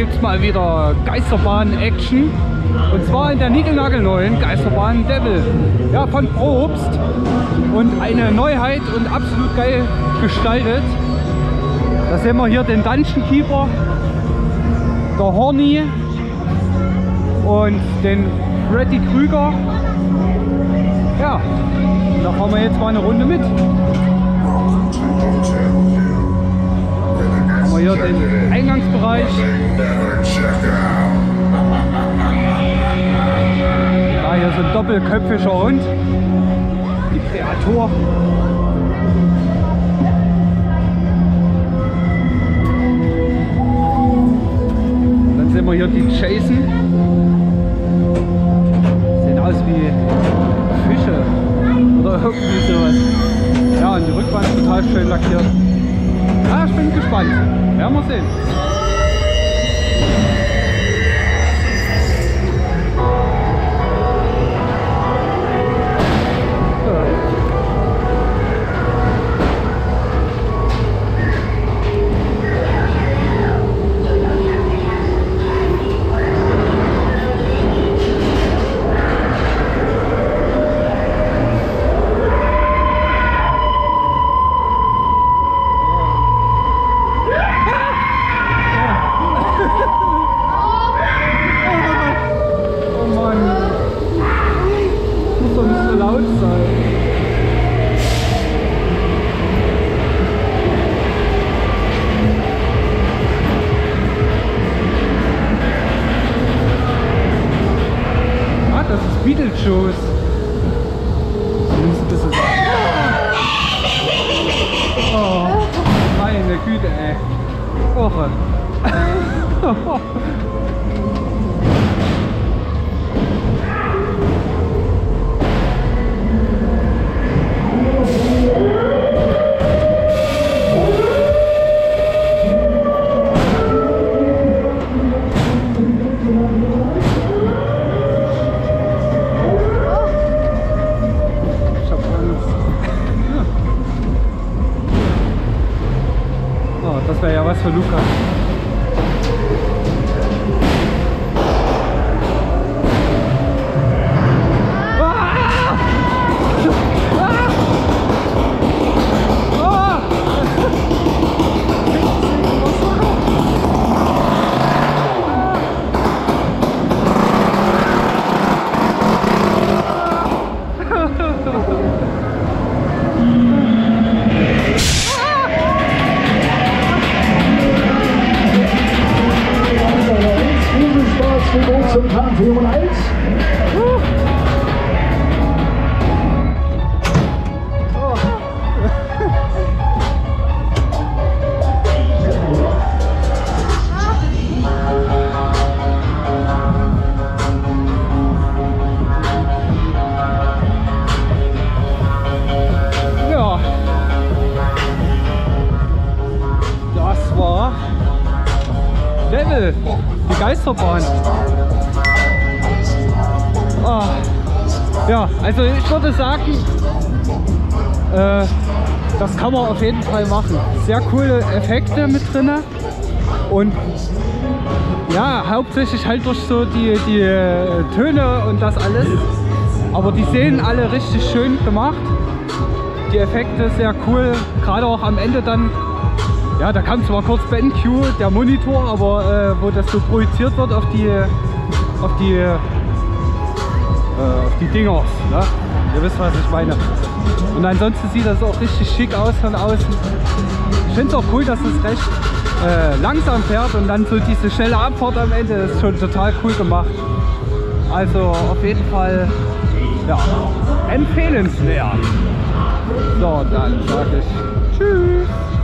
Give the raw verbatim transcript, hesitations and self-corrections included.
gibt es mal wieder Geisterbahn-Action. Und zwar in der niegelnagelneuen Geisterbahn Devil. Ja, von Probst. Und eine Neuheit und absolut geil gestaltet. Da sehen wir hier den Dungeon Keeper, der Horny und den Freddy Krüger. Ja, da fahren wir jetzt mal eine Runde mit. Haben wir hier den Eingangsbereich. Ja, hier ist ein doppelköpfiger Hund. Die Kreatur. Dann sehen wir hier die Jason. Sehen aus wie Fische oder irgendwie sowas. Ja, und die Rückwand ist total schön lackiert. Ja, ich bin gespannt. Werden wir sehen. Beetlejuice. Oh, meine Güte, ey. Woche. Das wäre ja was für Lukas. Zum Pantheon eins. Uh. Oh. Ja, das war Devil, die Geisterbahn. Oh. Ja, also ich würde sagen, äh, das kann man auf jeden Fall machen. Sehr coole Effekte mit drin und ja, hauptsächlich halt durch so die, die Töne und das alles. Aber die sehen alle richtig schön gemacht. Die Effekte sehr cool, gerade auch am Ende dann. Ja, da kam zwar kurz BenQ, der Monitor, aber äh, wo das so projiziert wird auf die, auf die auf die Dingers, ne? Ihr wisst, was ich meine. Und ansonsten sieht das auch richtig schick aus von außen. Ich finde es auch cool, dass es recht äh, langsam fährt und dann so diese schnelle Abfahrt am Ende ist schon total cool gemacht. Also auf jeden Fall, ja, empfehlenswert. So, dann sage ich tschüss.